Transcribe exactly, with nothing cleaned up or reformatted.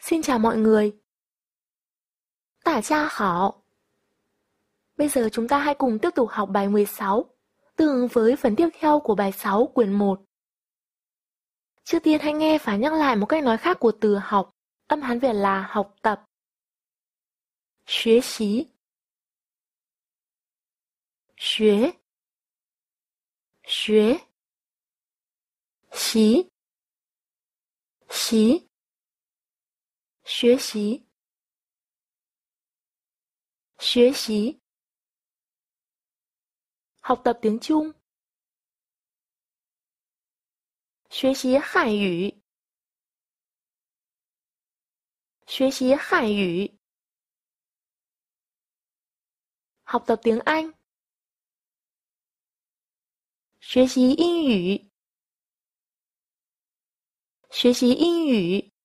Xin chào mọi người. Tả cha hảo. Bây giờ chúng ta hãy cùng tiếp tục học bài mười sáu, tương ứng với phần tiếp theo của bài sáu quyển một. Trước tiên hãy nghe và nhắc lại một cách nói khác của từ học, âm Hán Việt là học tập. Xuế xí. Xuế. Xuế. Xí. Xí. Xuế xí. Xuế xí. Học tập tiếng Trung. Xuế xí Hàn ngữ. Xuế xí Hàn ngữ. Học tập tiếng Anh. Xuế xí英语. Xuế xí英语.